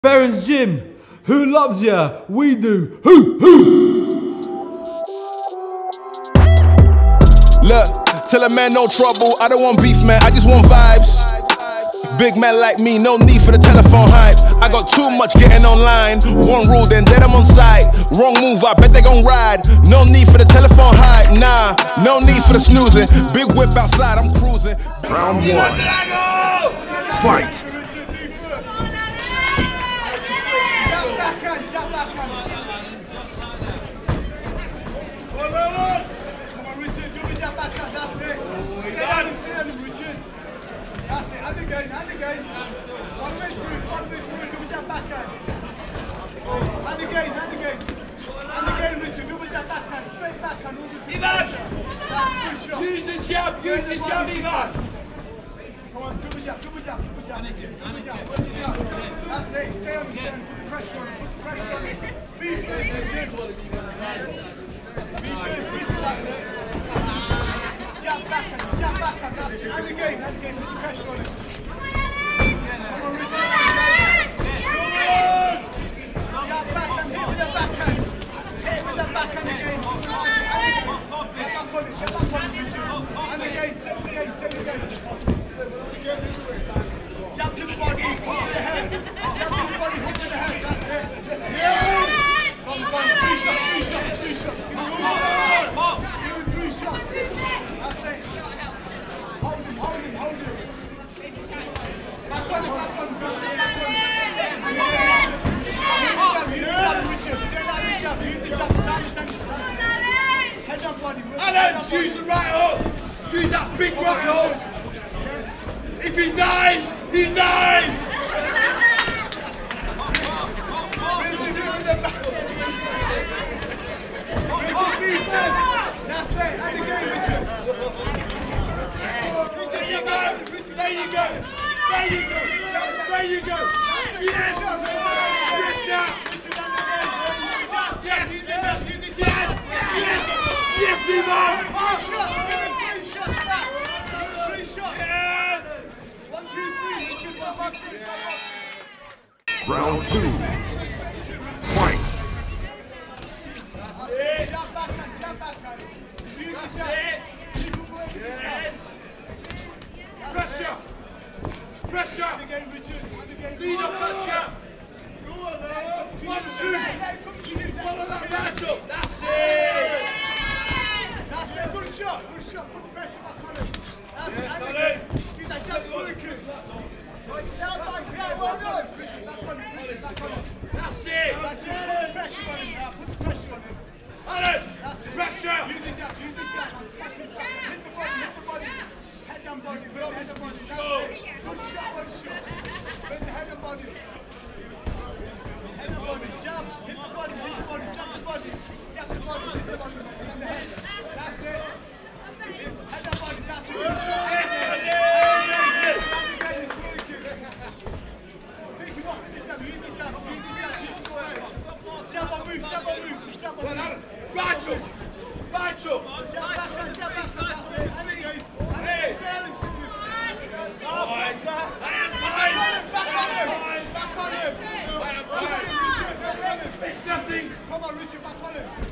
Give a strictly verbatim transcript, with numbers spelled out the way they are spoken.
Baron's Gym, who loves ya? We do. Hoo, hoo. Look, tell a man no trouble, I don't want beef, man, I just want vibes. Big man like me, no need for the telephone hype. I got too much getting online. One rule, then dead I'm on site. Wrong move, I bet they gon' ride. No need for the telephone hype, nah. No need for the snoozing. Big whip outside, I'm cruising. Round one. Fight. Hand again, hand again. One way through, one way through, double jab backhand. Hand again, hand again. Hand again, Richard, double jab backhand, straight backhand, all the two. Ivan! Use the jab, use the jab, Ivan! Come on, double jab, double jab, double jab, Richard, double jab, double jab. That's it, stay on the stand, put the pressure on it, put the pressure on it. Be first, Richard. Be first, Richard, that's it. Jab backhand, jab backhand, that's it. Hand again, hand again, put the pressure on it. Jump to the body, hook to the head. Jump to the body, hook to the head. That's it. Yes! Come on, three shots, three shots, three shots. Give him three shots. That's it. Hold him, hold him, hold him. Back on him, back on him. Good shot, back on him. Use the jab, Richard. Get out of the jab, use the jab. Head on body. Alan, use the right hook. Use that big right hook. If he dies, he dies! Richard, do it with the back. Richard, be first. That's it. And again, Richard. There you go! There you go! There you go! There you go! Yes! Yes, sir! Yes! Yes! Yes! Yes, Ivan! Three shots. Give him three shots back. Three shots. Yes! One, two, three. Richard, one, one, three. Round two. Fight. Jab backhand, jab backhand. Use the jab. Yes! Pressure! Pressure! And again, Richard. And again. Lead off that jab! Go on, man. One, two! Follow that match up! That's it! That's it. Good shot. Good shot. Put the pressure back on him. That's it. And Solid. again. See that jab working. Right, down, right, down. Well done. Richard, back on him. Richard, back on him. That's it! That's it. Put the pressure on him now. Put the pressure on him. Alan! That's it. Pressure! Use the jab. Use the jab. Smash him down. Hit the body. Hit the body. Head and body. Bring the head and body. That's it. Good shot. Good shot. Bring the head and body. Head and body. Jab. Hit the body. Hit the body. Jab the body. Jab the body. Hit the body. Hit the head. That's it. Head and body. That's it. Good shot. Pick him off in the jab. Use the jab. Use the jab. Keep him going. Jab on move. Jab on move. Just jab on move. Right up! Right up! Jab backhand. Jab backhand. That's it. And again. And again. Sterling still with him. Oh, Fine. that. I am fine! Back on him. Fine. Back on him. I am Back on fine! him, Richard. Back on him. It's nothing! Come on, Richard. Back on him.